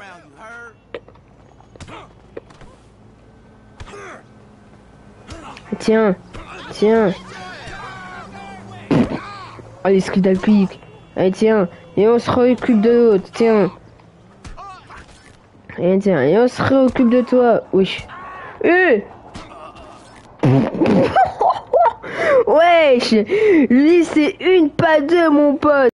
Tiens, tiens. Allez, skid alpique. Allez, tiens. Et on se réoccupe de l'autre, tiens. Et tiens, et on se réoccupe de toi. Oui. Wesh, lui c'est une pas deux mon pote.